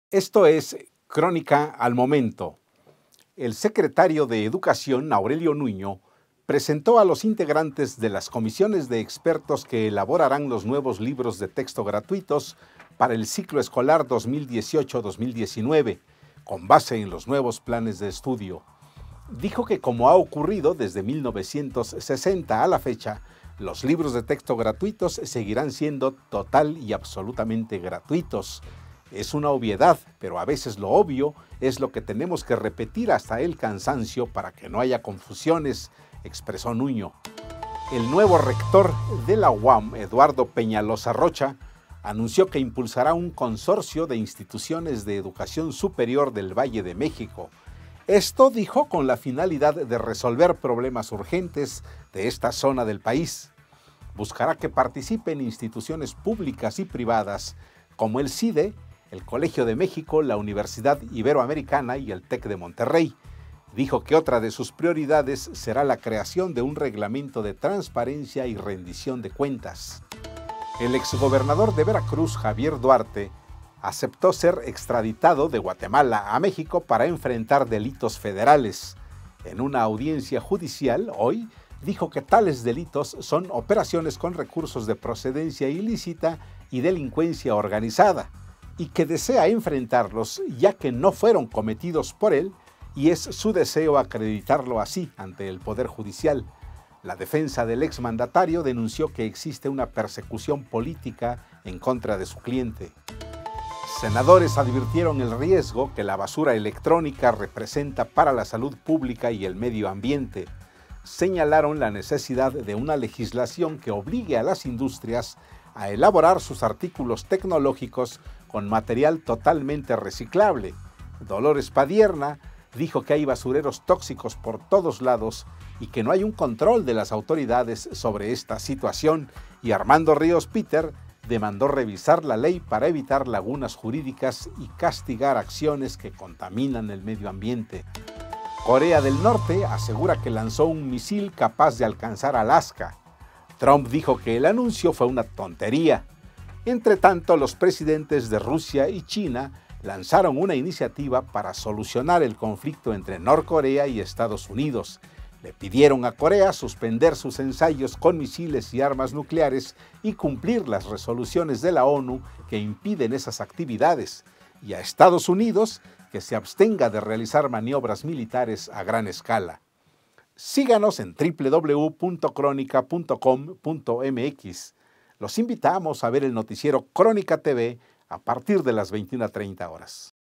Esto es Crónica al Momento. El secretario de Educación, Aurelio Nuño, presentó a los integrantes de las comisiones de expertos que elaborarán los nuevos libros de texto gratuitos para el ciclo escolar 2018-2019, con base en los nuevos planes de estudio. Dijo que, como ha ocurrido desde 1960 a la fecha, los libros de texto gratuitos seguirán siendo total y absolutamente gratuitos. Es una obviedad, pero a veces lo obvio es lo que tenemos que repetir hasta el cansancio para que no haya confusiones, expresó Nuño. El nuevo rector de la UAM, Eduardo Peñalosa Rocha, anunció que impulsará un consorcio de instituciones de educación superior del Valle de México. Esto, dijo, con la finalidad de resolver problemas urgentes de esta zona del país. Buscará que participen instituciones públicas y privadas como el CIDE, el Colegio de México, la Universidad Iberoamericana y el TEC de Monterrey. Dijo que otra de sus prioridades será la creación de un reglamento de transparencia y rendición de cuentas. El exgobernador de Veracruz, Javier Duarte, aceptó ser extraditado de Guatemala a México para enfrentar delitos federales. En una audiencia judicial hoy, dijo que tales delitos son operaciones con recursos de procedencia ilícita y delincuencia organizada, y que desea enfrentarlos ya que no fueron cometidos por él y es su deseo acreditarlo así ante el Poder Judicial. La defensa del exmandatario denunció que existe una persecución política en contra de su cliente. Senadores advirtieron el riesgo que la basura electrónica representa para la salud pública y el medio ambiente. Señalaron la necesidad de una legislación que obligue a las industrias a elaborar sus artículos tecnológicos con material totalmente reciclable. Dolores Padierna dijo que hay basureros tóxicos por todos lados y que no hay un control de las autoridades sobre esta situación, y Armando Ríos Peter demandó revisar la ley para evitar lagunas jurídicas y castigar acciones que contaminan el medio ambiente. Corea del Norte asegura que lanzó un misil capaz de alcanzar Alaska. Trump dijo que el anuncio fue una tontería. Entre tanto, los presidentes de Rusia y China lanzaron una iniciativa para solucionar el conflicto entre Norcorea y Estados Unidos. Le pidieron a Corea suspender sus ensayos con misiles y armas nucleares y cumplir las resoluciones de la ONU que impiden esas actividades, y a Estados Unidos que se abstenga de realizar maniobras militares a gran escala. Síganos en www.cronica.com.mx. Los invitamos a ver el noticiero Crónica TV a partir de las 21:30 horas.